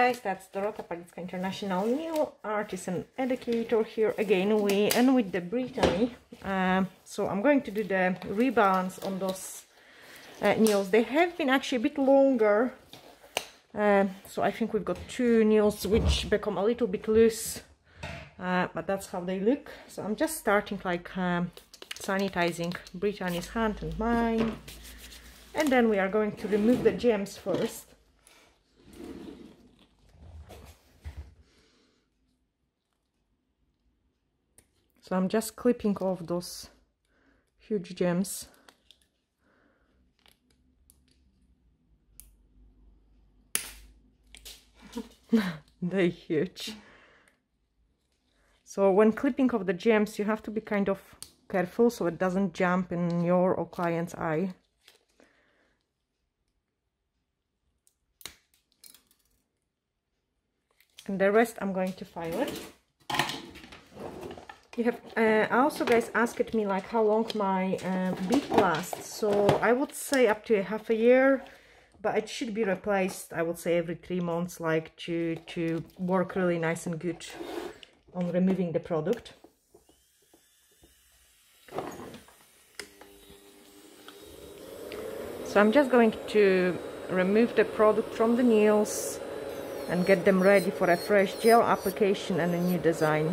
guys, that's Dorota Palicka, International Nail Artist and Educator here again with the Brittany. So I'm going to do the rebalance on those nails. They have been actually a bit longer, so I think we've got two nails which become a little bit loose, but that's how they look. So I'm just starting like sanitizing Brittany's hand and mine, and then we are going to remove the gems first. So I'm just clipping off those huge gems. They're huge. So when clipping off the gems, you have to be kind of careful so it doesn't jump in your or client's eye. And the rest I'm going to file it. You have also guys asked me like how long my bead lasts. So I would say up to half a year, but it should be replaced, I would say, every 3 months, like to work really nice and good on removing the product. So I'm just going to remove the product from the nails and get them ready for a fresh gel application and a new design.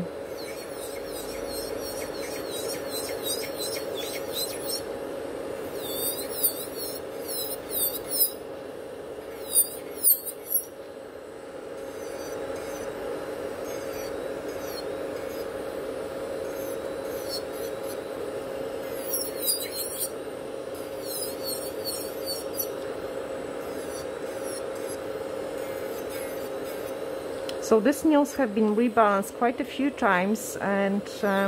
So these nails have been rebalanced quite a few times, and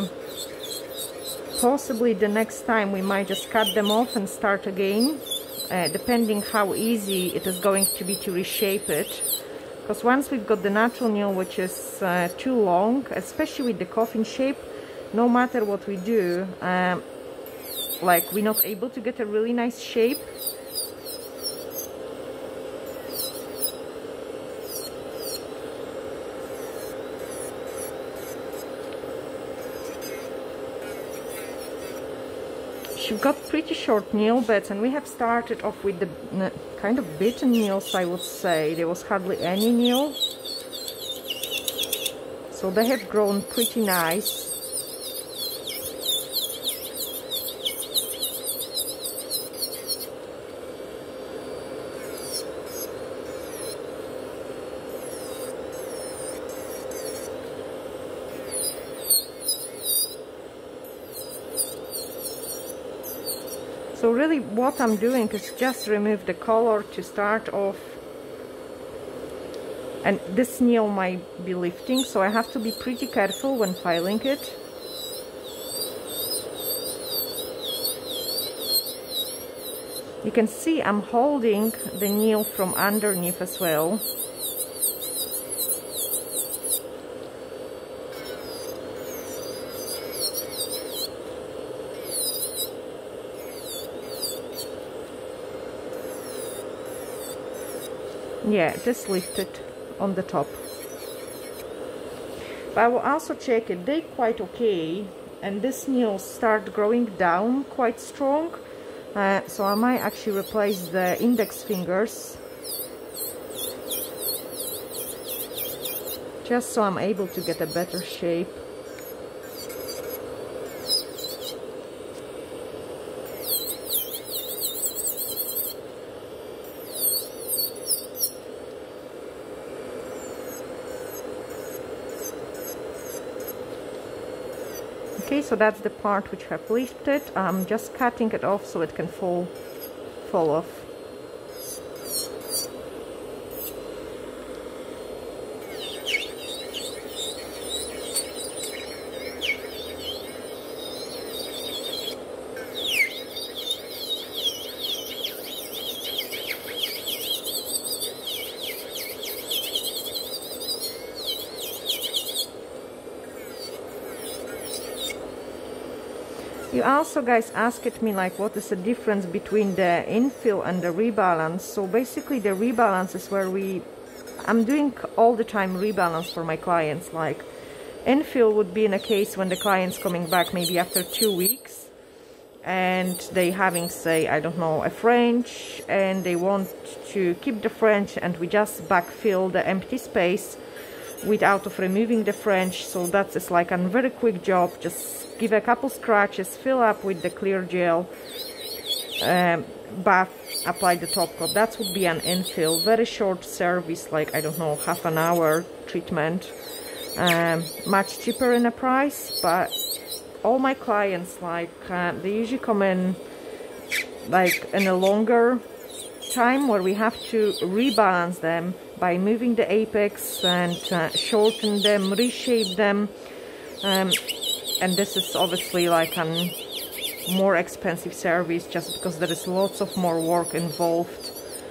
possibly the next time we might just cut them off and start again, depending how easy it is going to be to reshape it. Because once we've got the natural nail, which is too long, especially with the coffin shape, no matter what we do, like we're not able to get a really nice shape. We've got pretty short nail beds, and we have started off with the kind of beaten nails, I would say. There was hardly any nail, so they have grown pretty nice. So really what I'm doing is just remove the color to start off, and this nail might be lifting, so I have to be pretty careful when filing it. You can see I'm holding the nail from underneath as well. Yeah, just lift it on the top. But I will also check it. They're quite okay, and these nails start growing down quite strong, so I might actually replace the index fingers, just so I'm able to get a better shape. Okay, so that's the part which I've lifted. I'm just cutting it off so it can fall off. You also guys asked me like what is the difference between the infill and the rebalance. So basically the rebalance is where we I'm doing all the time rebalance for my clients. Like infill would be in a case when the client's coming back maybe after 2 weeks and they having, say, I don't know, a French, and they want to keep the French, and we just backfill the empty space without of removing the French. So that is like a very quick job. Just give a couple scratches, fill up with the clear gel, buff, apply the top coat. That would be an infill. Very short service, like, I don't know, half an hour treatment. Much cheaper in the price, but all my clients, like, they usually come in like in a longer time where we have to rebalance them by moving the apex and shorten them, reshape them, and this is obviously like a more expensive service just because there is lots of more work involved.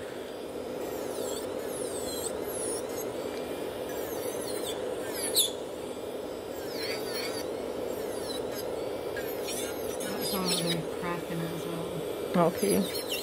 Okay.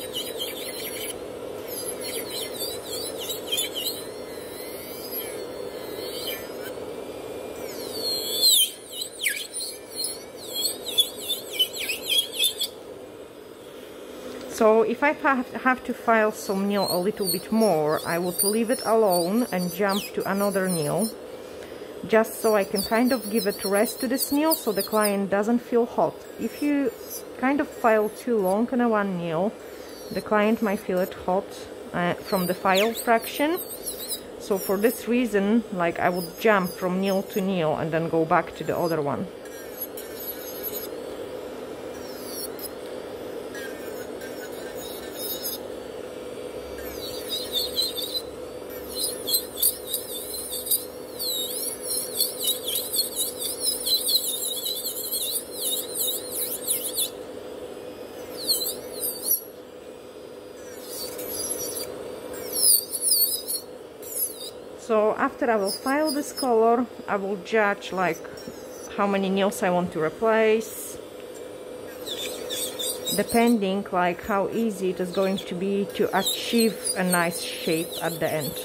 So if I have to file some nail a little bit more, I would leave it alone and jump to another nail, just so I can kind of give it rest to this nail so the client doesn't feel hot. If you kind of file too long on a one nail, the client might feel it hot from the file fraction. So for this reason, like, I would jump from nail to nail and then go back to the other one. So after I will file this color, I will judge like how many nails I want to replace, depending like how easy it is going to be to achieve a nice shape at the end.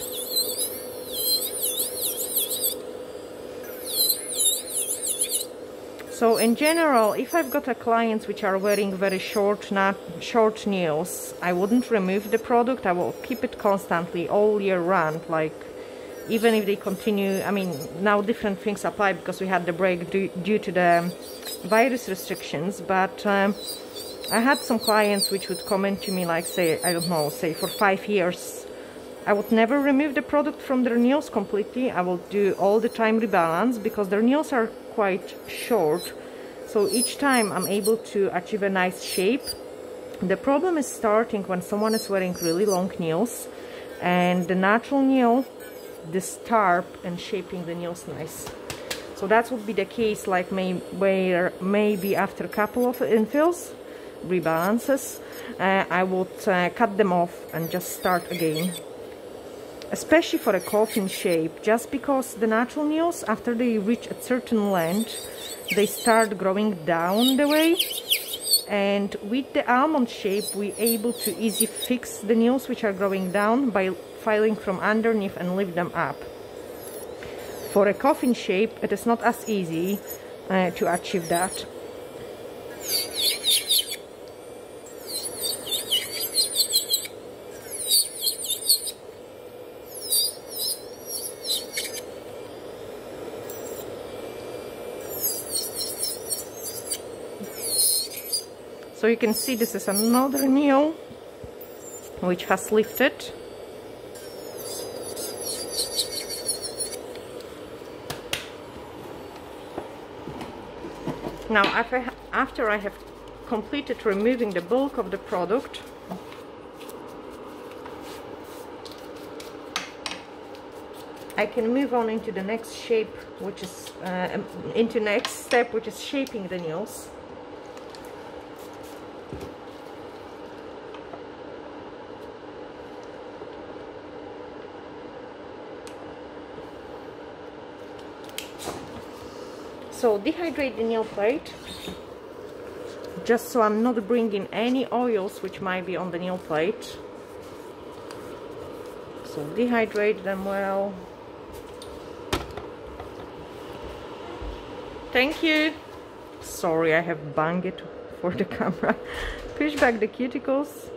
So in general, if I've got a clients which are wearing very short nails, I wouldn't remove the product. I will keep it constantly all year round, like even if they continue. I mean, now different things apply because we had the break due to the virus restrictions, but I had some clients which would come in to me like, say, I don't know, say for 5 years. I would never remove the product from their nails completely. I will do all the time rebalance because their nails are quite short. So each time I'm able to achieve a nice shape. The problem is starting when someone is wearing really long nails and the natural nail disturb and shaping the nails nice. So that would be the case like where maybe after a couple of infills, rebalances, I would cut them off and just start again. Especially for a coffin shape, just because the natural nails, after they reach a certain length, they start growing down the way, and with the almond shape we're able to easily fix the nails which are growing down by filing from underneath and lift them up. For a coffin shape it is not as easy to achieve that. So you can see this is another nail which has lifted. Now after I have completed removing the bulk of the product, I can move on into the next shape, which is into next step, which is shaping the nails. So dehydrate the nail plate, just so I'm not bringing any oils which might be on the nail plate. So also dehydrate them well. Thank you. Sorry, I have banged it for the camera. Push back the cuticles.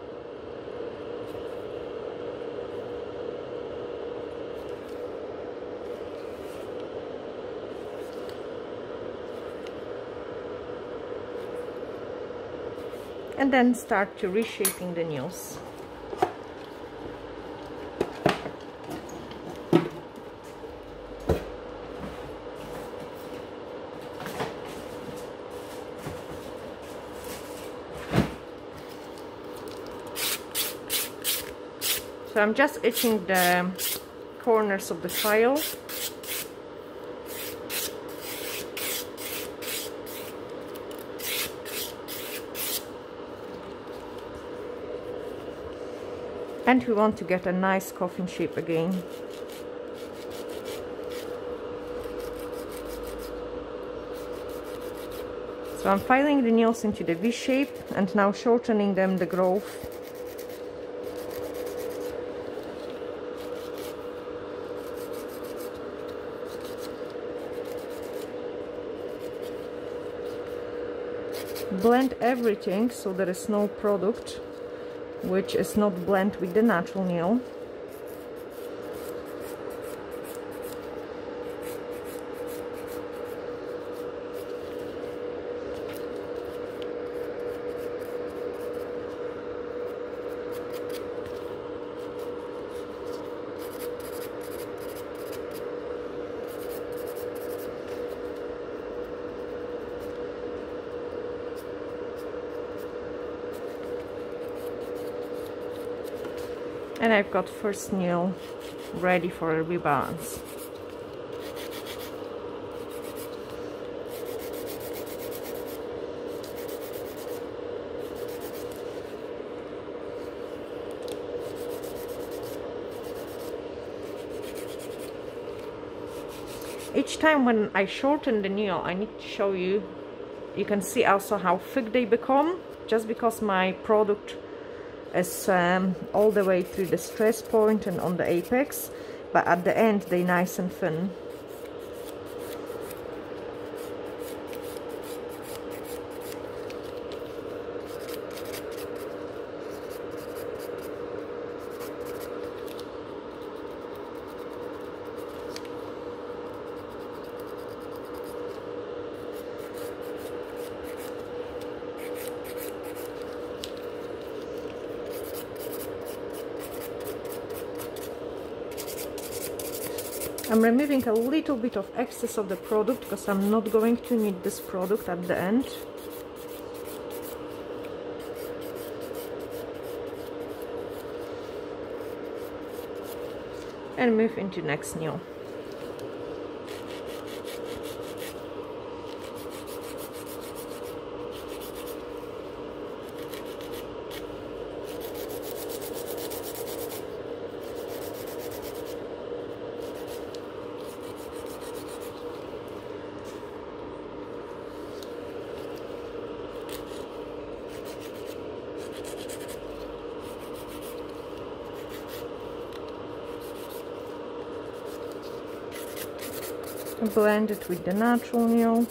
And then start to reshaping the nails. So I'm just etching the corners of the file. And we want to get a nice coffin shape again. So I'm filing the nails into the V shape and now shortening them the growth. Blend everything so there is no product which is not blend with the natural nail. And I've got first nail ready for a rebalance. Each time when I shorten the nail, I need to show you, you can see also how thick they become, just because my product is all the way through the stress point and on the apex, but at the end they nice and thin. I'm removing a little bit of excess of the product because I'm not going to need this product at the end. And move into next nail. Blend it with the natural nail.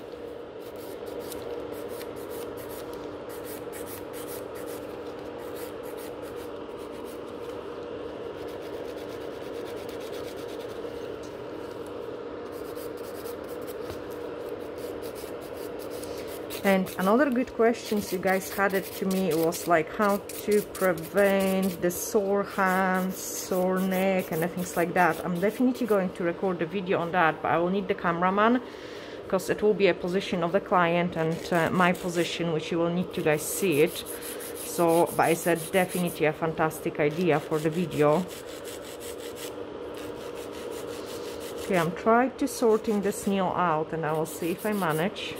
And another good questions you guys had it to me was like how to prevent the sore hands, sore neck and things like that. I'm definitely going to record a video on that, but I will need the cameraman because it will be a position of the client and my position, which you will need to guys see it. So, but I said definitely a fantastic idea for the video. Okay, I'm trying to sorting this nail out and I will see if I manage.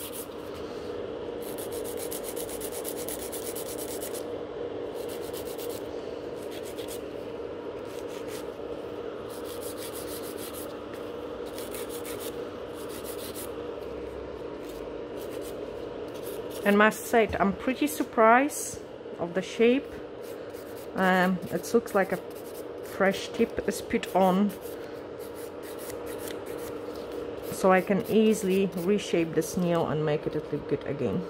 And must say, I'm pretty surprised of the shape. It looks like a fresh tip is put on, so I can easily reshape this nail and make it look good again.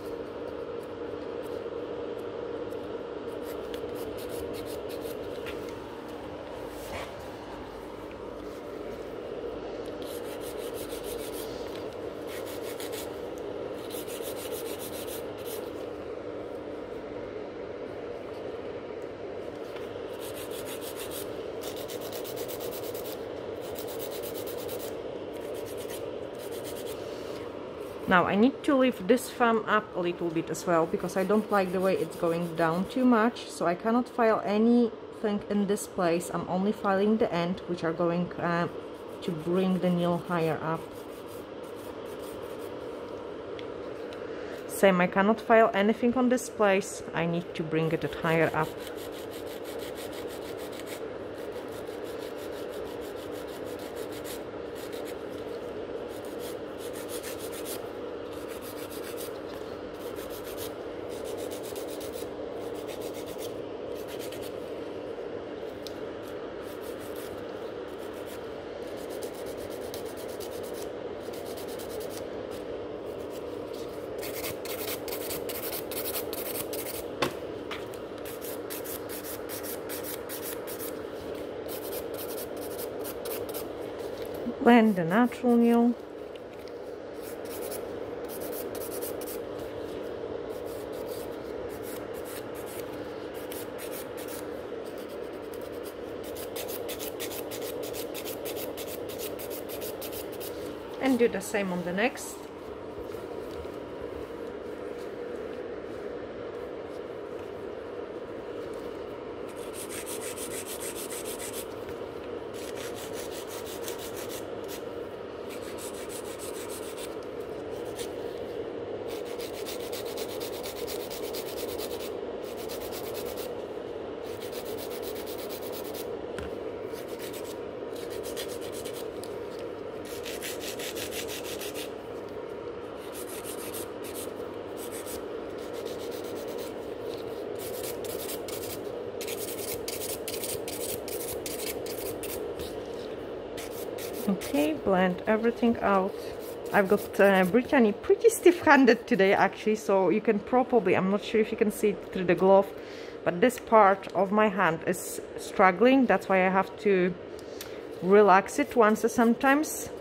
Now I need to lift this thumb up a little bit as well, because I don't like the way it's going down too much, so I cannot file anything in this place. I'm only filing the end, which are going to bring the nail higher up. Same, I cannot file anything on this place. I need to bring it higher up. Blend the natural nail. And do the same on the next. Okay, blend everything out. I've got Brittany pretty stiff-handed today actually, so you can probably, I'm not sure if you can see it through the glove, but this part of my hand is struggling. That's why I have to relax it once sometimes.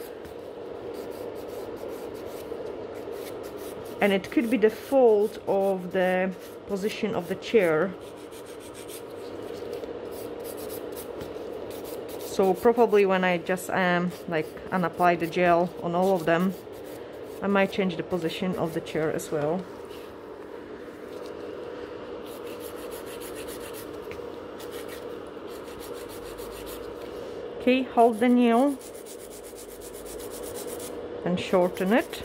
And it could be the fault of the position of the chair. So probably when I just like unapply the gel on all of them, I might change the position of the chair as well. Okay, hold the nail and shorten it.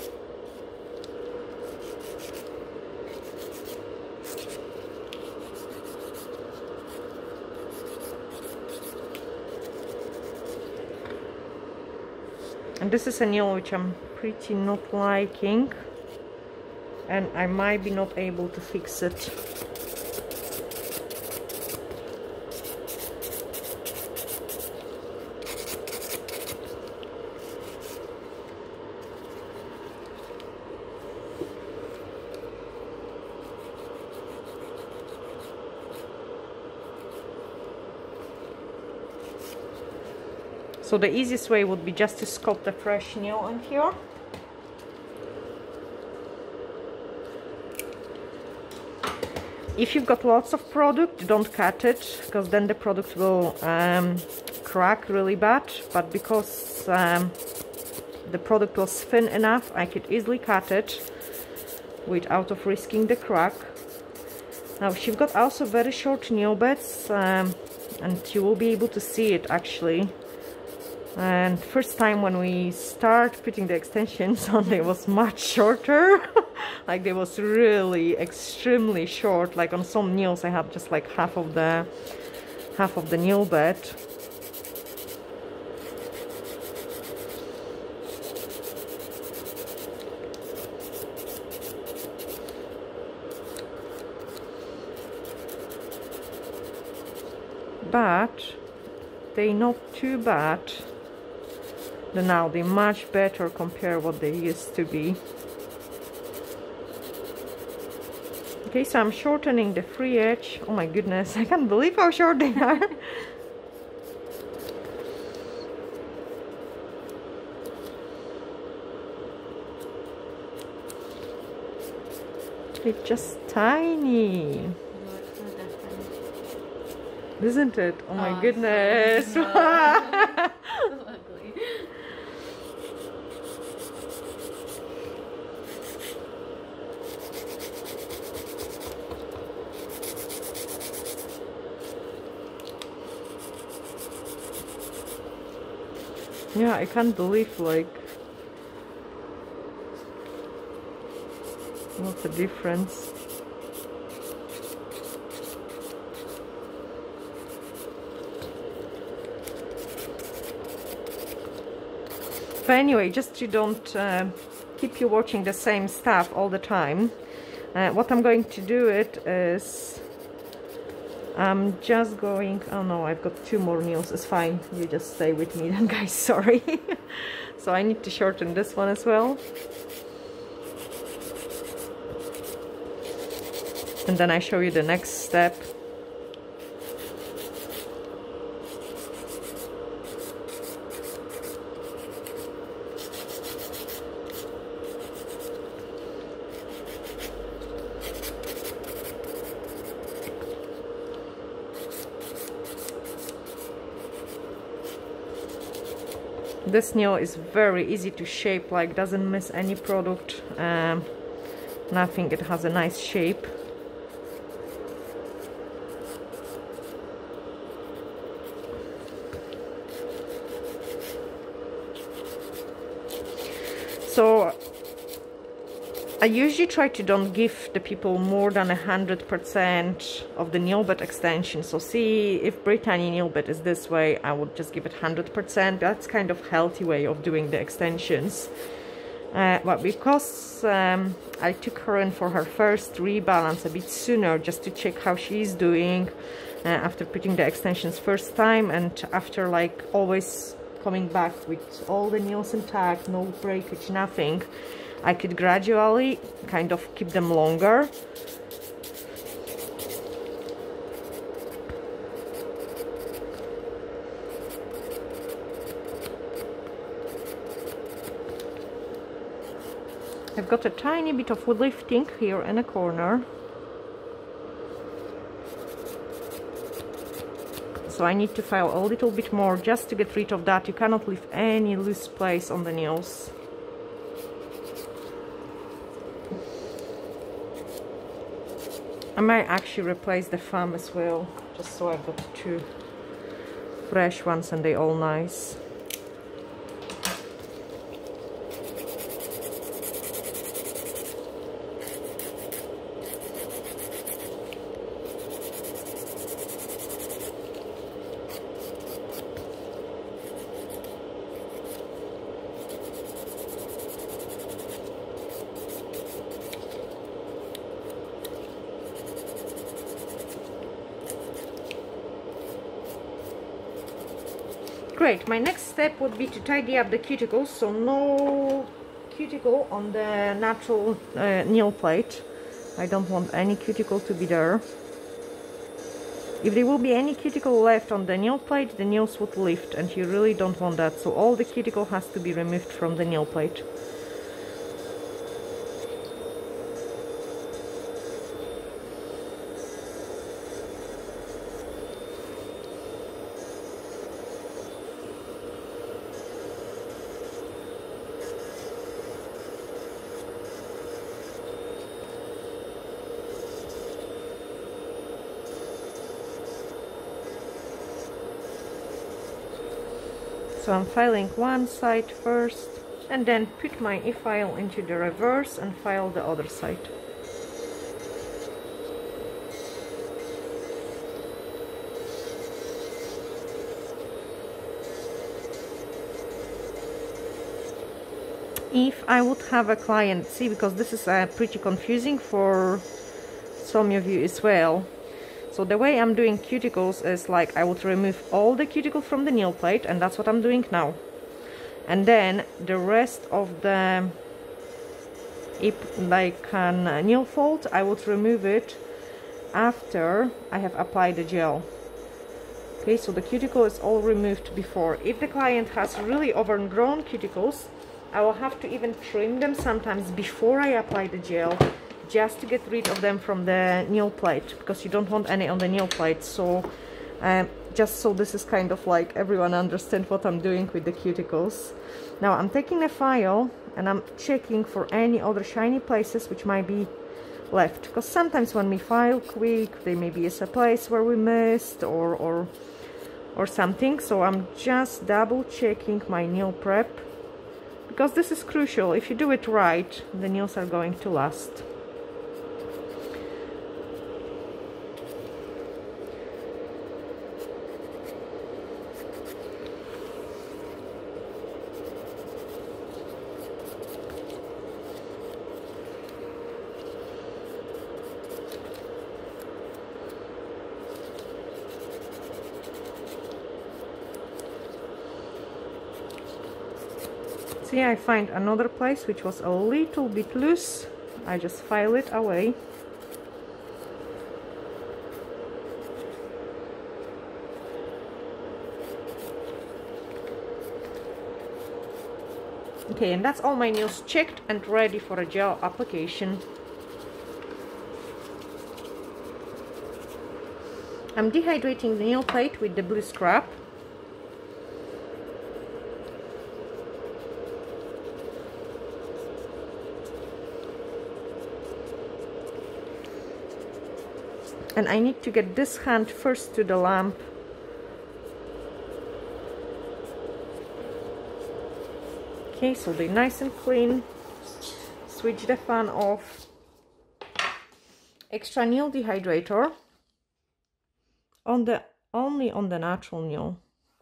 And this is a nail which I'm pretty not liking, and I might be not able to fix it. So the easiest way would be just to sculpt a fresh nail in here. If you've got lots of product, don't cut it, because then the product will crack really bad. But because the product was thin enough, I could easily cut it without of risking the crack. Now she's got also very short nail beds, and you will be able to see it actually. And first time when we start putting the extensions on, they was much shorter. Like they was really extremely short. Like on some nails I had just like half of the nail bed. But they're not too bad. Now they're much better compared what they used to be. Okay, so I'm shortening the free edge. Oh my goodness, I can't believe how short they are. It's just tiny. No, it's not that funny. Isn't it? Oh my goodness. So ugly. Yeah, I can't believe like what's the difference. But anyway, just you don't keep you watching the same stuff all the time. What I'm going to do it is I'm just going, oh no, I've got 2 more nails, it's fine, you just stay with me then guys, sorry. So I need to shorten this one as well. And then I show you the next step. This nail is very easy to shape, like doesn't miss any product, nothing, it has a nice shape. So I usually try to don't give the people more than 100% of the nail bed extension. So see, if Brittany nail bed is this way, I would just give it 100%. That's kind of healthy way of doing the extensions. But because I took her in for her first rebalance a bit sooner, just to check how she's doing after putting the extensions first time, and after like always coming back with all the nails intact, no breakage, nothing, I could gradually kind of keep them longer. I've got a tiny bit of lifting here in a corner, so I need to file a little bit more just to get rid of that. You cannot leave any loose place on the nails. I might actually replace the thumb as well, just so I've got 2 fresh ones and they're all nice. Great, my next step would be to tidy up the cuticles, so no cuticle on the natural nail plate. I don't want any cuticle to be there. If there will be any cuticle left on the nail plate, the nails would lift, and you really don't want that, so all the cuticle has to be removed from the nail plate. So I'm filing one side first and then put my e-file into the reverse and file the other side. If I would have a client, see, because this is pretty confusing for some of you as well. So the way I'm doing cuticles is like I would remove all the cuticle from the nail plate, and that's what I'm doing now. And then the rest of the nail fold, I would remove it after I have applied the gel. Okay, so the cuticle is all removed before. If the client has really overgrown cuticles, I will have to even trim them sometimes before I apply the gel, just to get rid of them from the nail plate, because you don't want any on the nail plate. So just so this is kind of like everyone understands what I'm doing with the cuticles. Now I'm taking a file and I'm checking for any other shiny places which might be left, because sometimes when we file quick there maybe is a place where we missed or something. So I'm just double checking my nail prep, because this is crucial. If you do it right, the nails are going to last. See, I find another place which was a little bit loose. I just file it away. Okay, and that's all my nails checked and ready for a gel application. I'm dehydrating the nail plate with the blue scrub. And I need to get this hand first to the lamp. Okay, so they're nice and clean. Switch the fan off. Extra nail dehydrator only on the natural nail.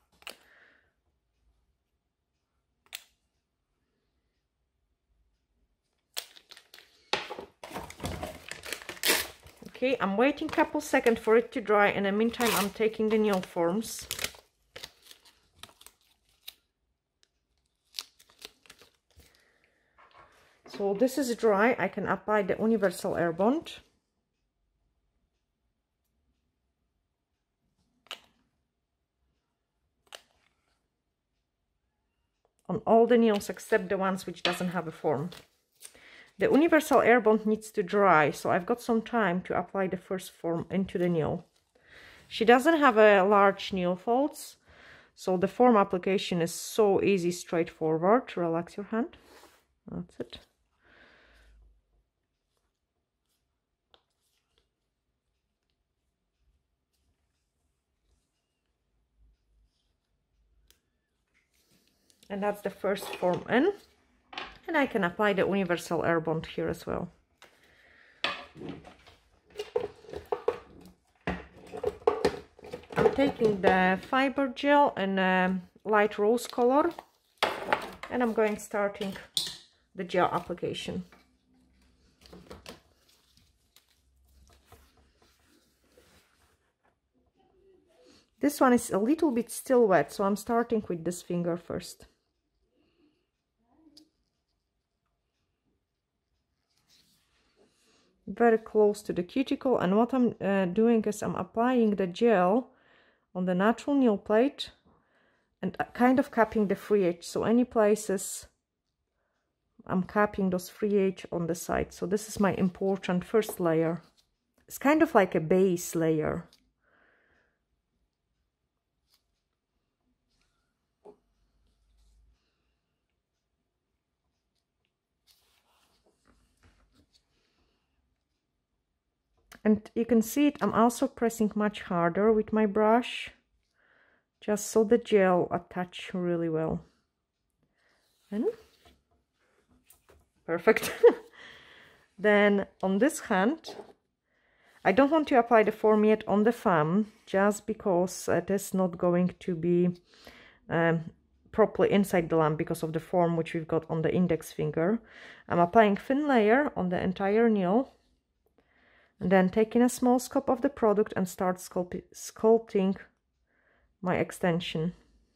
Okay, I'm waiting a couple seconds for it to dry. In the meantime, I'm taking the nail forms. So this is dry. I can apply the universal air bond. On all the nails except the ones which doesn't have a form. The universal air bond needs to dry, so I've got some time to apply the first form into the nail. She doesn't have a large nail folds, so the form application is so easy, straightforward. Relax your hand. That's it. And that's the first form in. And I can apply the universal air bond here as well. I'm taking the fiber gel in a light rose color, and I'm going starting the gel application. This one is a little bit still wet, so I'm starting with this finger first. Very close to the cuticle, and what I'm doing is I'm applying the gel on the natural nail plate and kind of capping the free edge. So any places I'm capping those free edge on the side. So this is my important first layer. It's kind of like a base layer. And you can see it, I'm also pressing much harder with my brush, just so the gel attach really well. And perfect. Then on this hand, I don't want to apply the form yet on the thumb, just because it is not going to be properly inside the lamp because of the form which we've got on the index finger. I'm applying thin layer on the entire nail. And then taking a small scoop of the product and start sculpting my extension.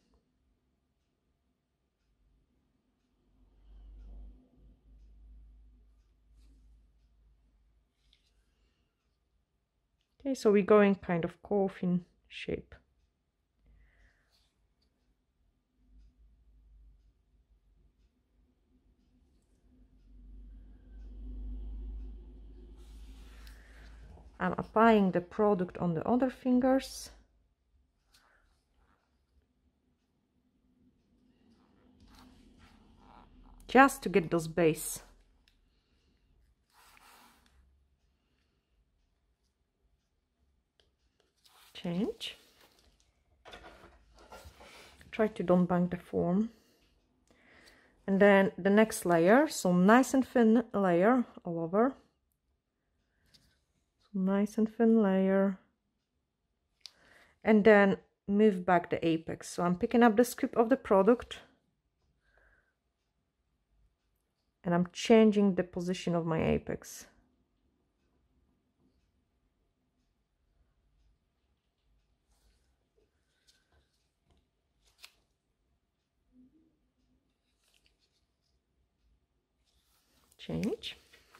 Okay, so we're going kind of coffin shape. I'm applying the product on the other fingers. Just to get those base. Change. Try to don't bang the form. And then the next layer, so nice and thin layer all over. So nice and thin layer. And then move back the apex. So I'm picking up the scoop of the product. And I'm changing the position of my apex. Change.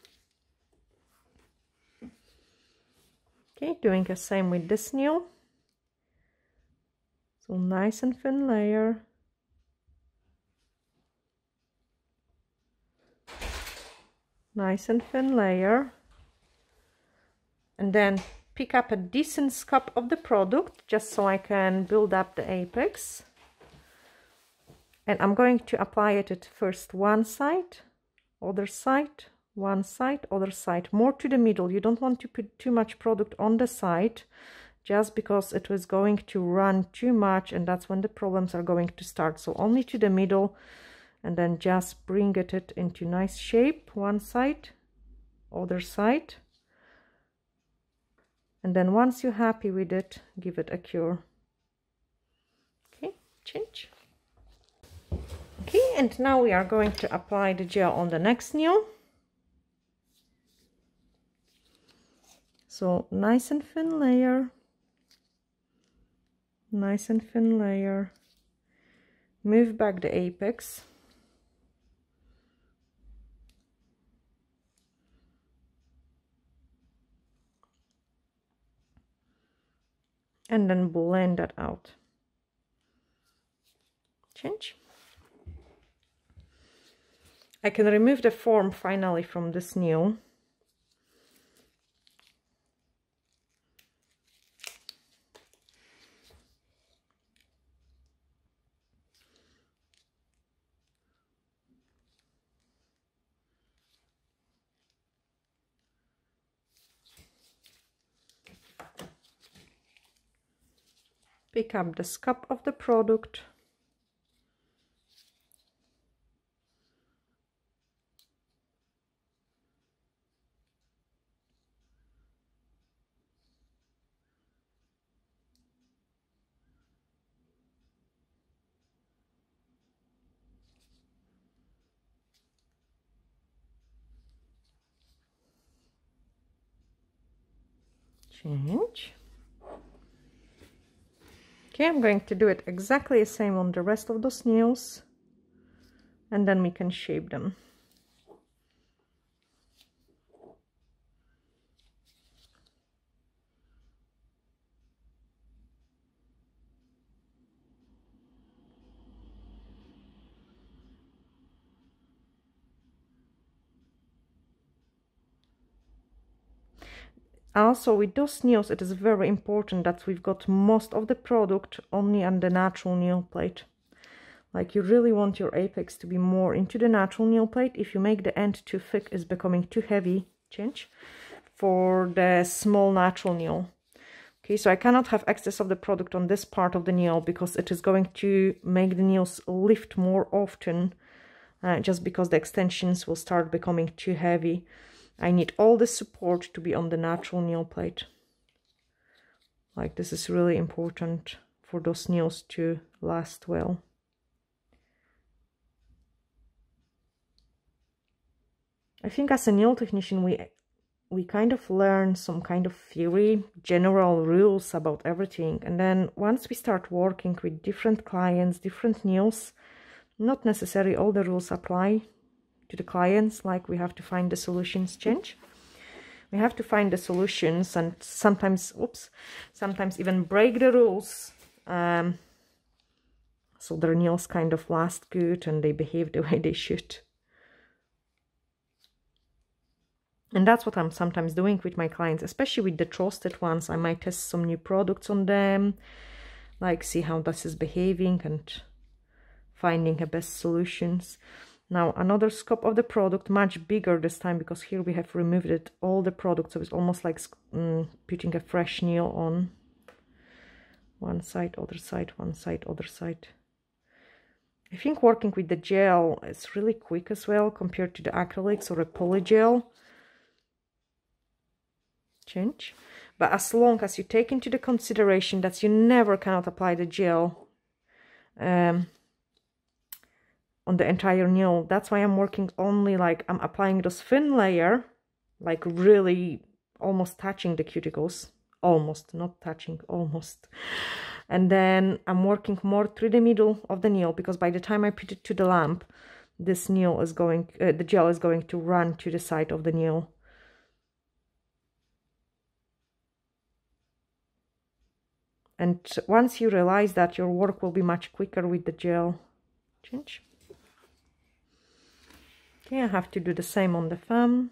Okay, doing the same with this nail. So nice and thin layer. Nice and thin layer. And then pick up a decent scoop of the product just so I can build up the apex. And I'm going to apply it at first one side, other side, one side, other side, more to the middle. You don't want to put too much product on the side just because it was going to run too much, and that's when the problems are going to start. So only to the middle, and then just bring it into nice shape, one side, other side. And then once you're happy with it, give it a cure. Okay, change. Okay, and now we are going to apply the gel on the next nail. So nice and thin layer. Nice and thin layer. Move back the apex. And then blend that out. Change. I can remove the form finally from this nail. Pick up the scoop of the product. Change. Okay, I'm going to do it exactly the same on the rest of those nails, and then we can shape them. Also, with those nails, it is very important that we've got most of the product only on the natural nail plate. Like, you really want your apex to be more into the natural nail plate. If you make the end too thick, it's becoming too heavy, change, for the small natural nail. Okay, so I cannot have excess of the product on this part of the nail because it is going to make the nails lift more often, just because the extensions will start becoming too heavy. I need all the support to be on the natural nail plate. Like, this is really important for those nails to last well. I think as a nail technician, we kind of learn some kind of theory, general rules about everything. And then once we start working with different clients, different nails, not necessarily all the rules apply to the clients. Like we have to find the solutions change. We have to find the solutions and sometimes, sometimes even break the rules. So their nails kind of last good and they behave the way they should. And that's what I'm sometimes doing with my clients, especially with the trusted ones. I might test some new products on them, like see how this is behaving and finding the best solutions. Now another scope of the product, much bigger this time, because here we have removed it, all the products, so it's almost like putting a fresh nail on. One side, other side, one side, other side. I think working with the gel is really quick as well compared to the acrylics or a poly gel. Change. But as long as you take into the consideration that you never cannot apply the gel on the entire nail, that's why I'm working only like I'm applying this thin layer, like really almost touching the cuticles, almost, not touching, almost. And then I'm working more through the middle of the nail, because by the time I put it to the lamp, this nail is going, the gel is going to run to the side of the nail. And once you realize that, your work will be much quicker with the gel. Change. Okay, I have to do the same on the thumb.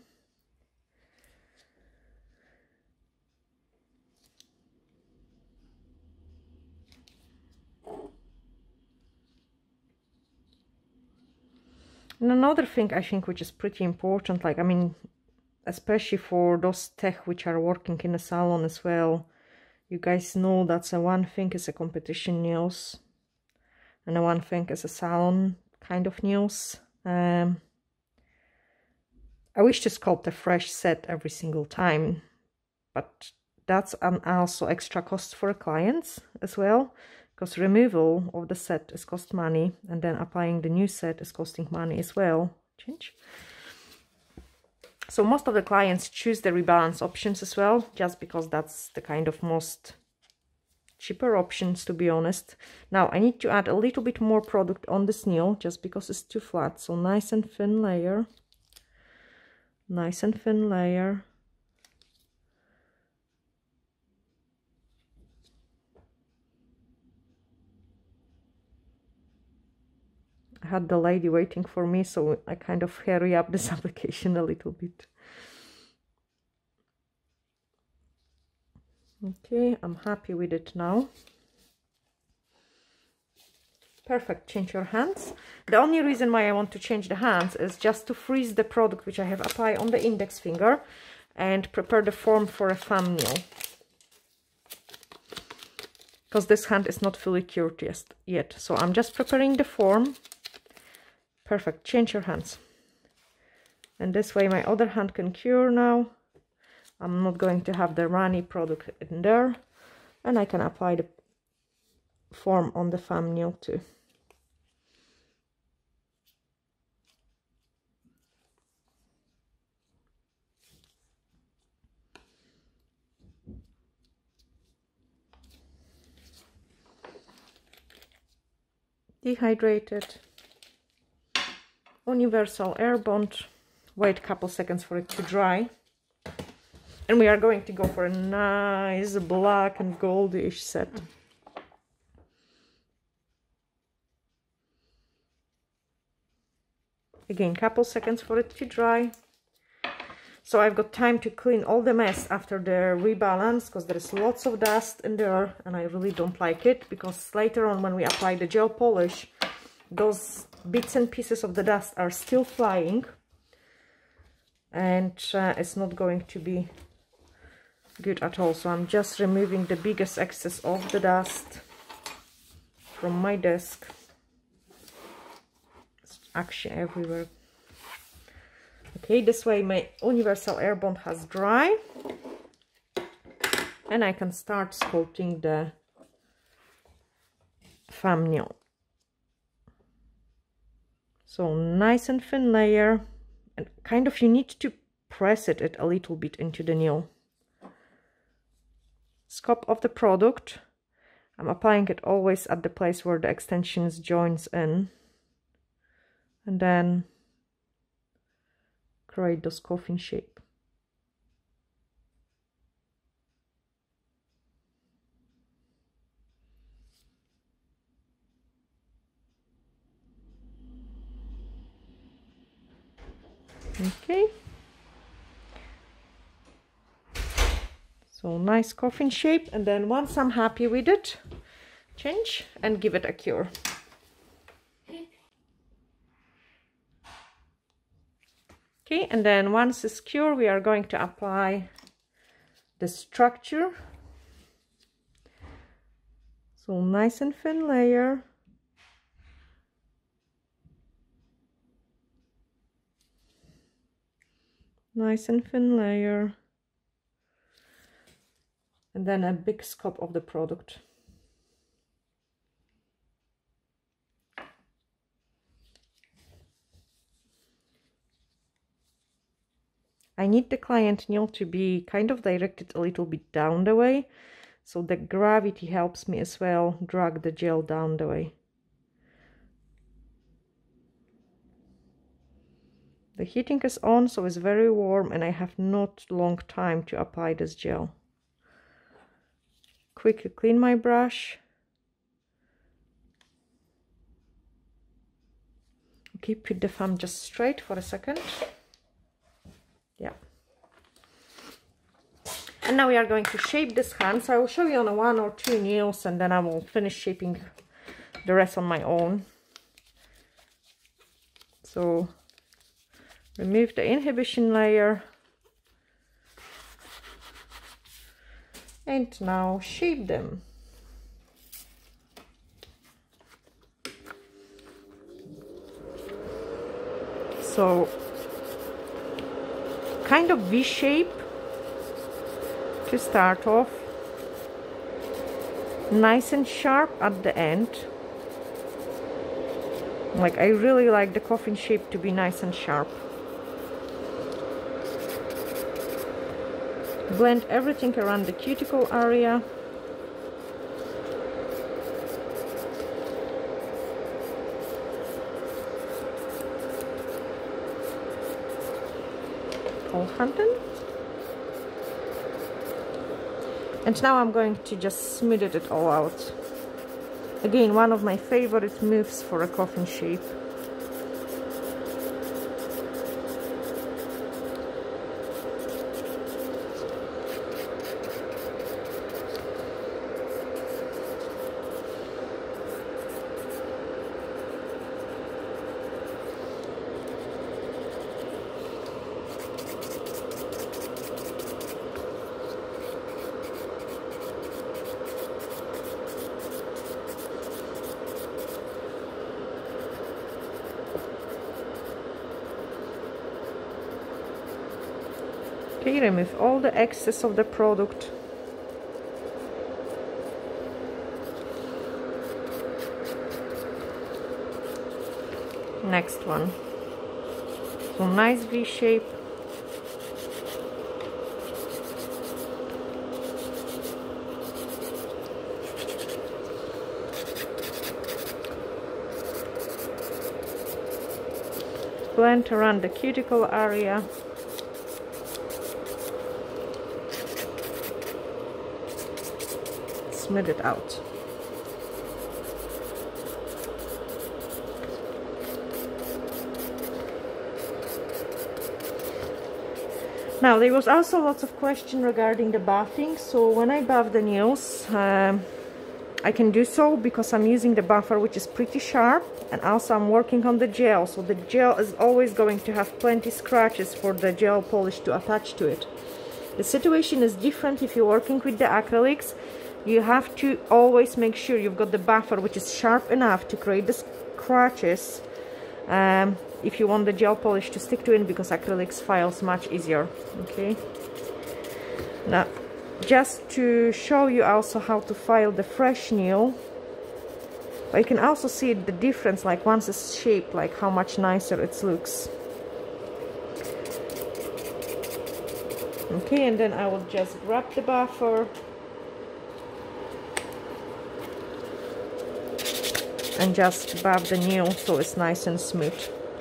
And another thing I think which is pretty important, like, I mean, especially for those tech which are working in a salon as well, you guys know that's one thing is a competition nails and one thing is a salon kind of nails. I wish to sculpt a fresh set every single time, but that's also extra cost for clients as well, because removal of the set is cost money, and then applying the new set is costing money as well. Change. So most of the clients choose the rebalance options as well, just because that's the kind of most cheaper options, to be honest. Now I need to add a little bit more product on this nail, just because it's too flat. So nice and thin layer, nice and thin layer. I had the lady waiting for me, so I kind of hurry up this application a little bit. Okay, I'm happy with it now. Perfect. Change your hands. The only reason why I want to change the hands is just to freeze the product which I have applied on the index finger and prepare the form for a thumbnail, because this hand is not fully cured yet. So I'm just preparing the form. Perfect. Change your hands. And this way my other hand can cure now. I'm not going to have the runny product in there. And I can apply the form on the thumbnail too. Dehydrated. Universal air bond. Wait a couple seconds for it to dry. And we are going to go for a nice black and goldish set. Again, couple seconds for it to dry. So I've got time to clean all the mess after the rebalance, because there is lots of dust in there and I really don't like it, because later on when we apply the gel polish, those bits and pieces of the dust are still flying, and it's not going to be good at all. So I'm just removing the biggest excess of the dust from my desk. It's actually everywhere. Okay, this way my universal air bond has dry, and I can start sculpting the thumbnail. So nice and thin layer, and kind of you need to press it a little bit into the nail. Scope of the product, I'm applying it always at the place where the extensions joins in, and then create those coffin shape. Okay, so nice coffin shape, and then once I'm happy with it, change and give it a cure. Okay, and then once it's cured, we are going to apply the structure. So nice and thin layer. Nice and thin layer. And then a big scope of the product. I need the client nail to be kind of directed a little bit down the way, so the gravity helps me as well drag the gel down the way. The heating is on, so it's very warm, and I have not long time to apply this gel. Quickly clean my brush. Okay, put the thumb just straight for a second. Yeah. And now we are going to shape this hand. So I will show you on 1 or 2 nails, and then I will finish shaping the rest on my own. So remove the inhibition layer. And now shape them. So kind of V shape to start off, nice and sharp at the end. Like, I really like the coffin shape to be nice and sharp. Blend everything around the cuticle area. And now I'm going to just smooth it all out. Again, one of my favorite moves for a coffin shape. Okay, remove all the excess of the product. Next one. So nice V shape. Blend around the cuticle area. Smooth it out. Now, there was also lots of question regarding the buffing. So when I buff the nails, I can do so because I'm using the buffer, which is pretty sharp, and also I'm working on the gel, so the gel is always going to have plenty scratches for the gel polish to attach to it. The situation is different if you're working with the acrylics. You have to always make sure you've got the buffer which is sharp enough to create the scratches if you want the gel polish to stick to it, because acrylics files much easier. Okay, now just to show you also how to file the fresh nail, but you can also see the difference, like once it's shaped, like how much nicer it looks. Okay, and then I will just grab the buffer and just buff the nail so it's nice and smooth.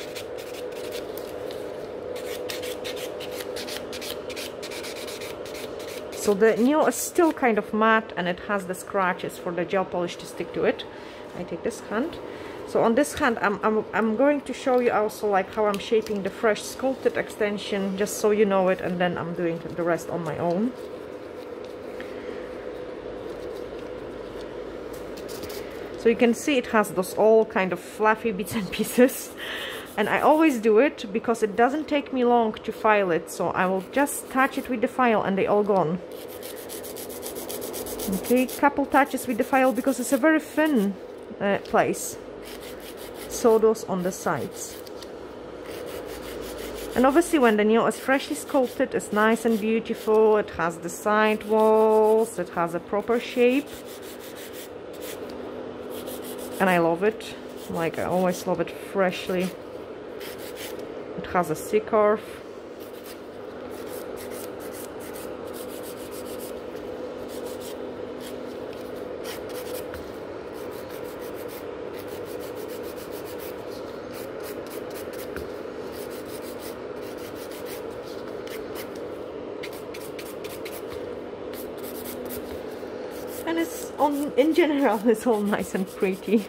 So the nail is still kind of matte and it has the scratches for the gel polish to stick to it. I take this hand. So on this hand I'm going to show you also like how I'm shaping the fresh sculpted extension, just so you know it, and then I'm doing the rest on my own. So you can see it has those all kind of fluffy bits and pieces, and I always do it because it doesn't take me long to file it, so I will just touch it with the file and they all gone. Okay, couple touches with the file because it's a very thin place. So those on the sides. And obviously when the nail is freshly sculpted, it's nice and beautiful, it has the side walls, it has a proper shape. And I love it, like I always love it freshly. It has a C-curve. And it's on, in general, it's all nice and pretty.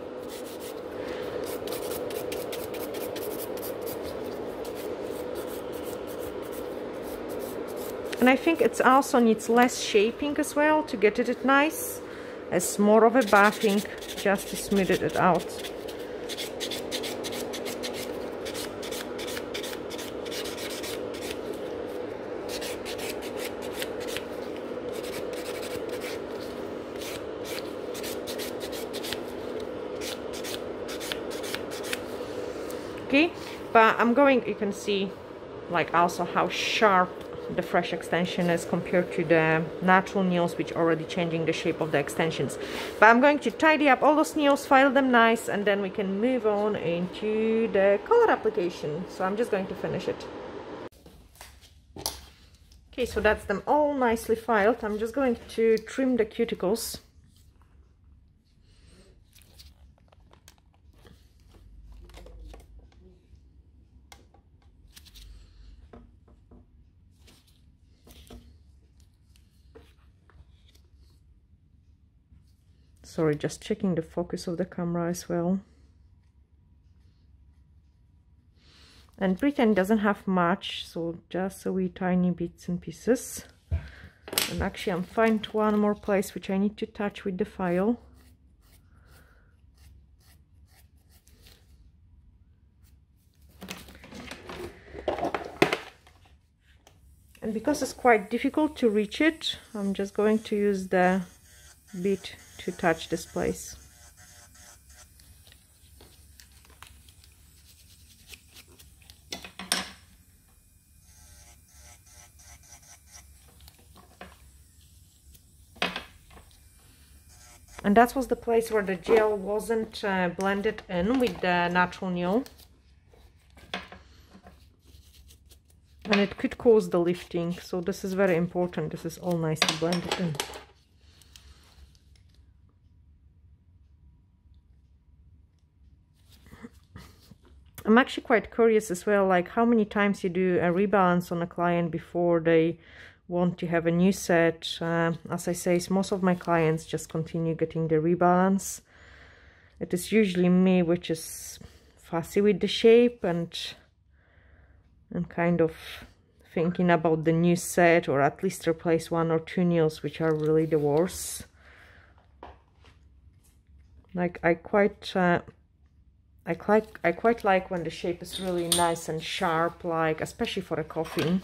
And I think it also needs less shaping as well to get it nice. It's more of a buffing just to smooth it out. Okay, but I'm going, you can see like also how sharp the fresh extension is compared to the natural nails, which are already changing the shape of the extensions. But I'm going to tidy up all those nails, file them nice, and then we can move on into the color application. So I'm just going to finish it. Okay, so that's them all nicely filed. I'm just going to trim the cuticles. Sorry, just checking the focus of the camera as well. And Britain doesn't have much, so just a wee tiny bits and pieces. And actually I'm find one more place which I need to touch with the file. And because it's quite difficult to reach it, I'm just going to use the bit to touch this place. And that was the place where the gel wasn't blended in with the natural nail. And it could cause the lifting, so this is very important. This is all nicely blended in. I'm actually quite curious as well, like how many times you do a rebalance on a client before they want to have a new set. As I say, most of my clients just continue getting the rebalance. It is usually me which is fussy with the shape and kind of thinking about the new set, or at least replace one or two nails which are really the worst. Like I quite like when the shape is really nice and sharp, like especially for a coffin.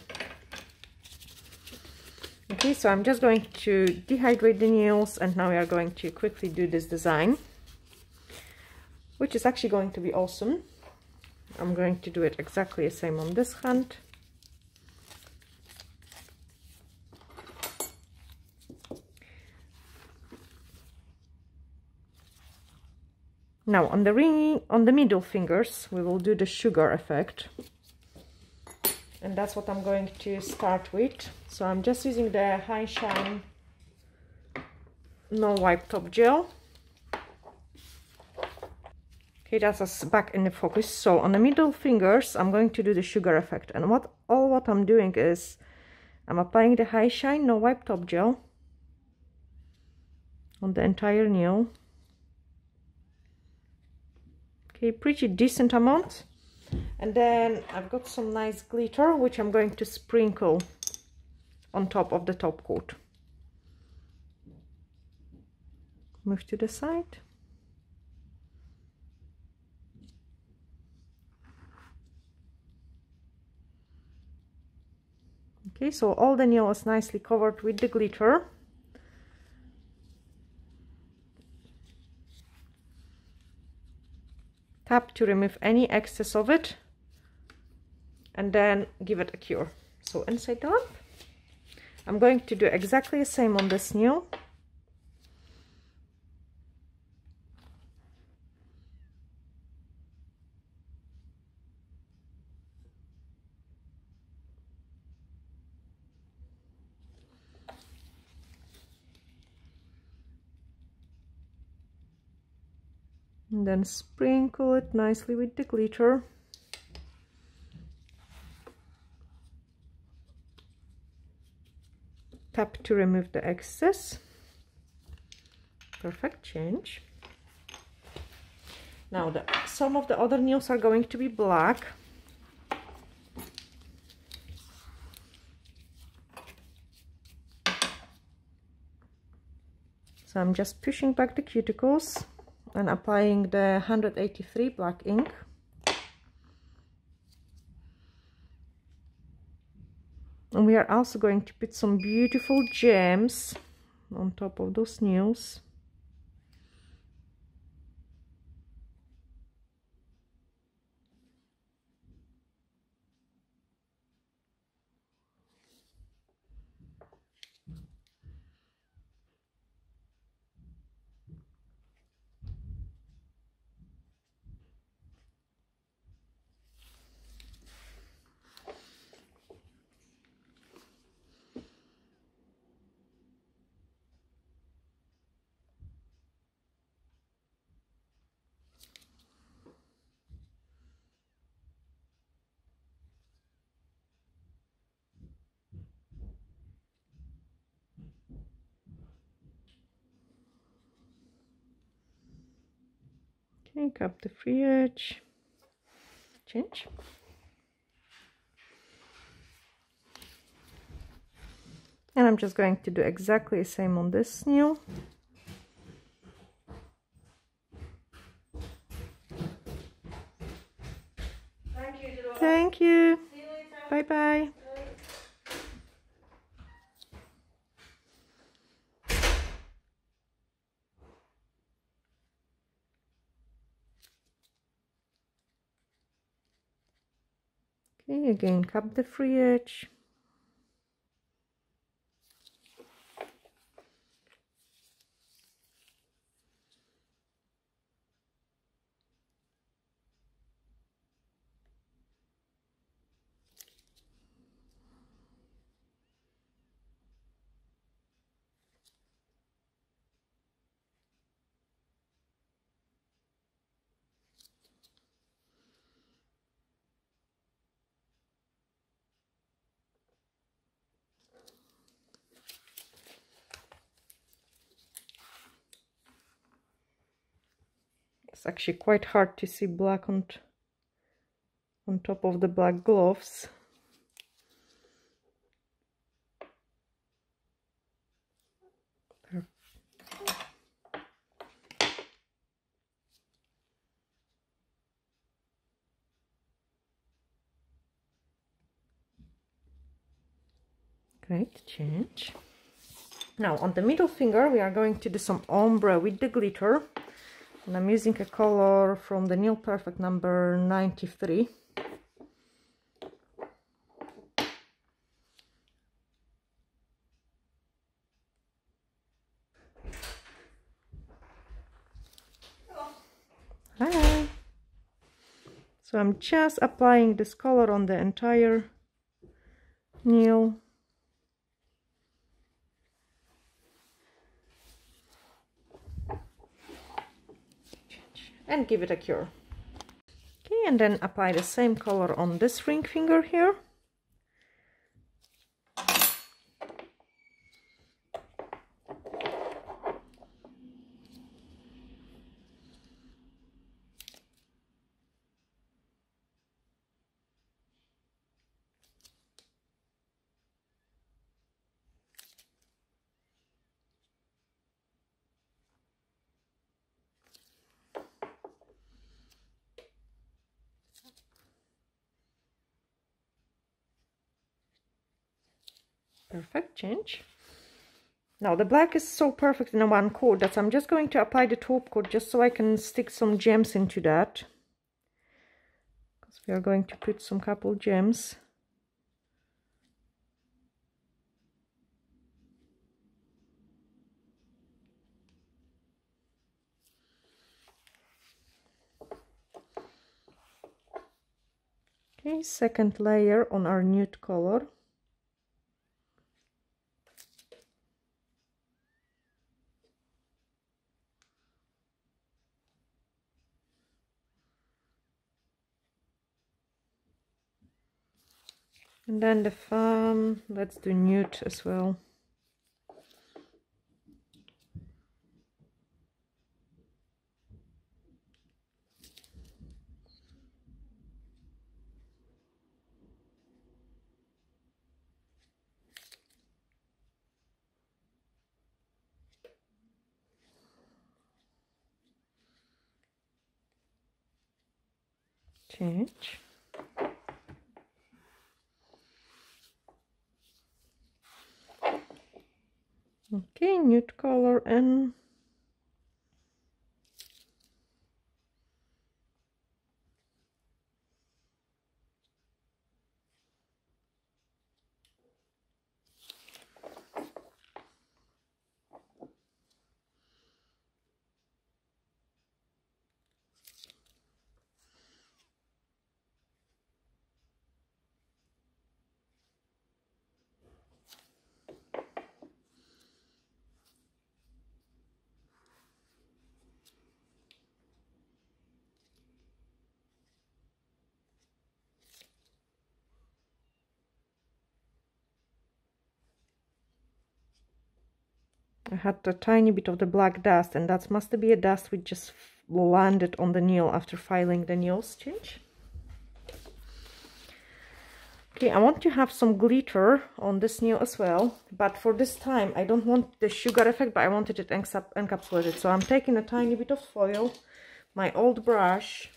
Okay, so I'm just going to dehydrate the nails, and now we are going to quickly do this design, which is actually going to be awesome. I'm going to do it exactly the same on this hand. Now on the middle fingers we will do the sugar effect. and that's what I'm going to start with. So I'm just using the High Shine No Wipe Top Gel. Okay, that's us back in the focus. So on the middle fingers, I'm going to do the sugar effect. And what I'm doing is I'm applying the High Shine No Wipe Top Gel on the entire nail. Okay, pretty decent amount. And then I've got some nice glitter, which I'm going to sprinkle on top of the top coat. Move to the side. Okay, so all the nail is nicely covered with the glitter. Tap to remove any excess of it, and then give it a cure. So inside the lamp, I'm going to do exactly the same on this nail. And then sprinkle it nicely with the glitter. Tap to remove the excess. Perfect, change. Now some of the other nails are going to be black. So I'm just pushing back the cuticles and applying the 183 black ink. And we are also going to put some beautiful gems on top of those nails. Okay, cap the free edge, change. And I'm just going to do exactly the same on this nail. Thank you, Dorota. Thank you. See you later. Bye bye. Okay, again, cap the free edge. It's actually quite hard to see black on top of the black gloves. Great, change. Now on the middle finger we are going to do some ombre with the glitter, and I'm using a color from the Nail Perfect number 93. Hi. So I'm just applying this color on the entire nail. And give it a cure. Okay, and then apply the same color on this ring finger here. Perfect, change. Now the black is so perfect in a one coat that I'm just going to apply the top coat just so I can stick some gems into that. Because we are going to put some couple gems. Okay, second layer on our nude color. And then the thumb, let's do nude as well. Change. Okay, nude color and I had a tiny bit of the black dust, and that must be a dust which just landed on the nail after filing the nails. Change. Okay, I want to have some glitter on this nail as well, but for this time I don't want the sugar effect, but I wanted it encapsulated. So I'm taking a tiny bit of foil, my old brush,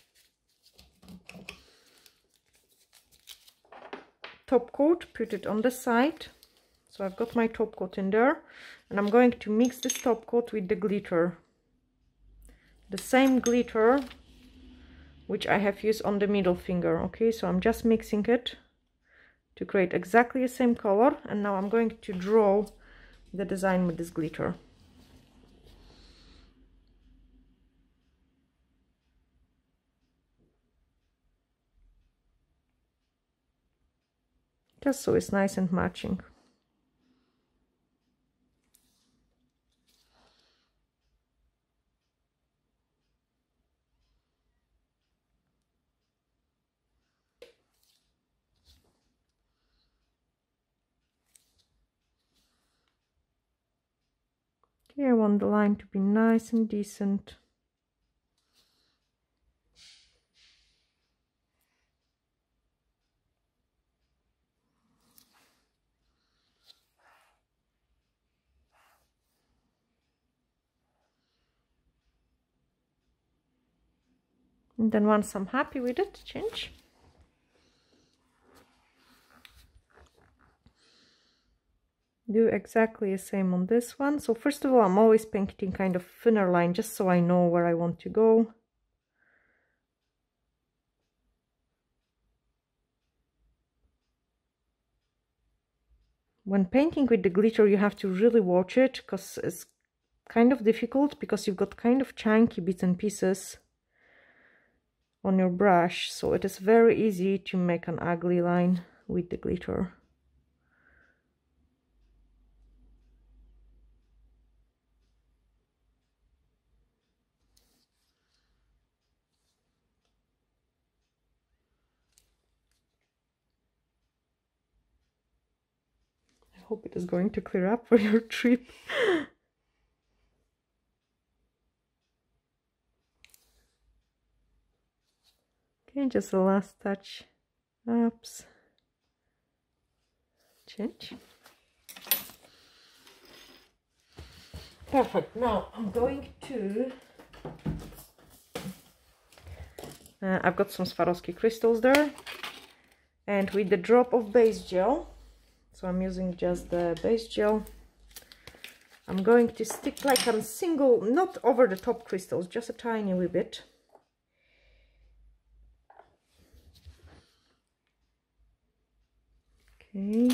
top coat, put it on the side. So I've got my top coat in there, and I'm going to mix this top coat with the glitter. The same glitter which I have used on the middle finger. Okay, so I'm just mixing it to create exactly the same color, and now I'm going to draw the design with this glitter. Just so it's nice and matching. Okay, I want the line to be nice and decent. And then once I'm happy with it, change. Do exactly the same on this one. So first of all, I'm always painting kind of thinner line just so I know where I want to go. When painting with the glitter, you have to really watch it, because it's kind of difficult, because you've got kind of chunky bits and pieces on your brush, so it is very easy to make an ugly line with the glitter. hope it is going to clear up for your trip. Okay, just the last touch. Ups. Change. Perfect. Now I'm going to... I've got some Swarovski crystals there. And with the drop of base gel, so I'm using just the base gel, I'm going to stick like a single, not over the top crystals, just a tiny wee bit. Okay.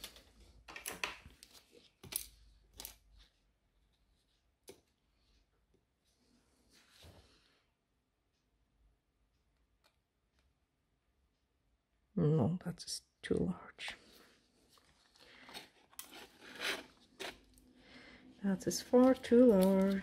No, that's too large. That is far too large.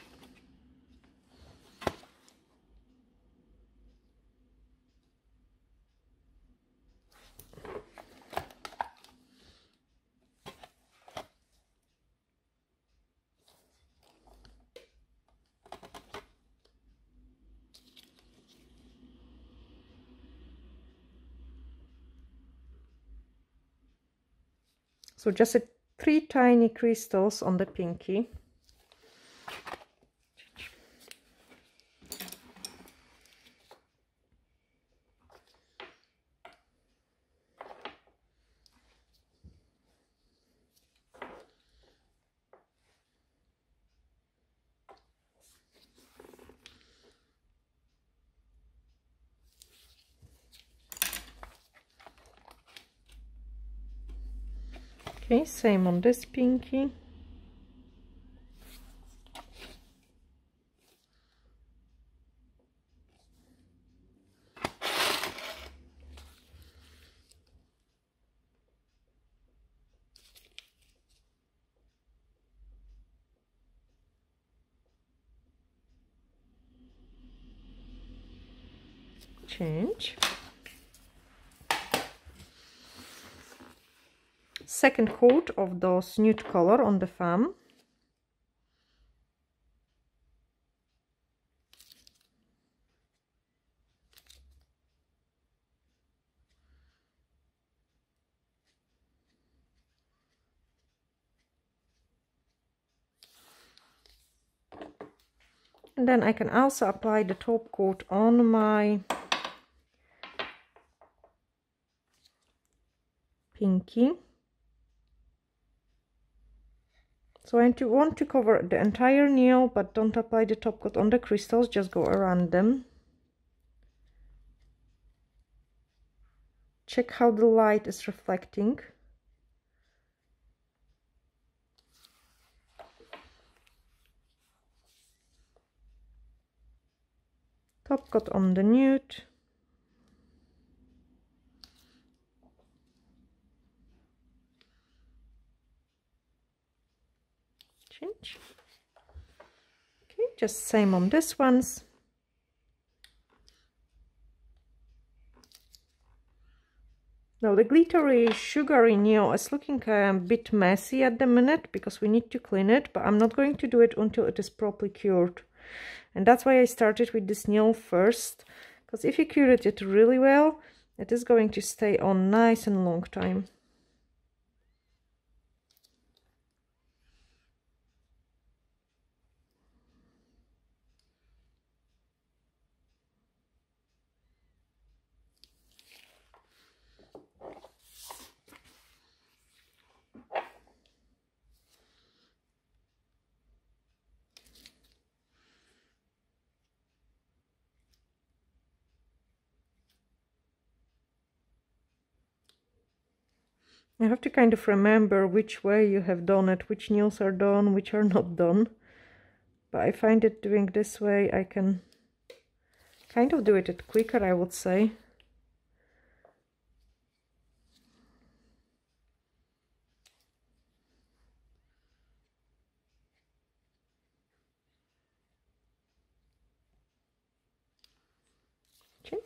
So just 3 tiny crystals on the pinky. Okay, same on this pinky. Change. Second coat of those nude color on the thumb. And then I can also apply the top coat on my pinky. So I want to cover the entire nail, but don't apply the top coat on the crystals, just go around them. Check how the light is reflecting. Top coat on the nude. Change. Okay, just same on this ones. Now the glittery sugary nail is looking a bit messy at the minute because we need to clean it, but I'm not going to do it until it is properly cured. And that's why I started with this nail first, because if you cure it really well, it is going to stay on nice and long time. You have to kind of remember which way you have done it, which nails are done, which are not done. But I find it doing this way, I can kind of do it quicker, I would say. Change.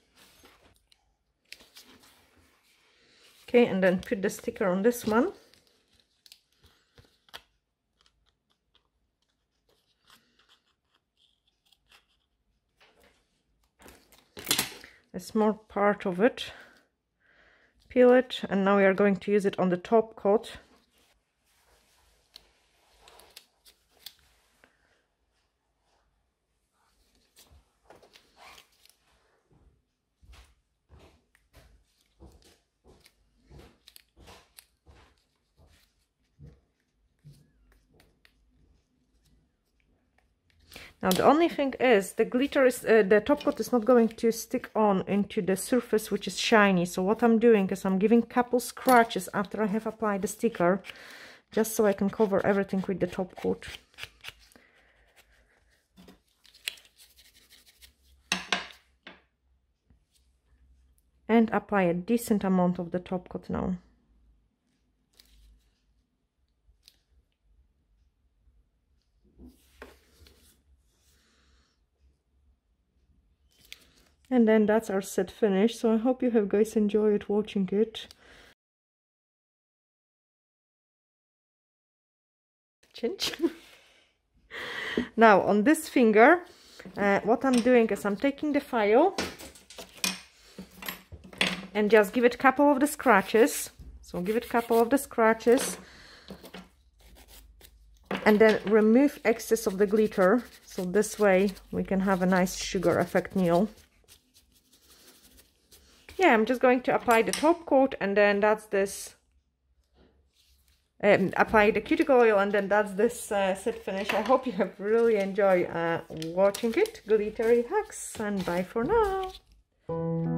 Okay, and then put the sticker on this one. this more part of it, peel it, and now we are going to use it on the top coat. Now the only thing is the glitter is the top coat is not going to stick on into the surface which is shiny. So what I'm doing is I'm giving couple scratches after I have applied the sticker, just so I can cover everything with the top coat. And apply a decent amount of the top coat now. And then that's our set finish. So I hope you have guys enjoyed watching it. Change. Now on this finger, what I'm doing is I'm taking the file and just give it a couple of the scratches. So give it a couple of the scratches and then remove excess of the glitter. So this way we can have a nice sugar effect nail. Yeah, I'm just going to apply the top coat, and then that's this, apply the cuticle oil, and then that's this set finish. I hope you have really enjoyed watching it. Glittery hacks, and bye for now.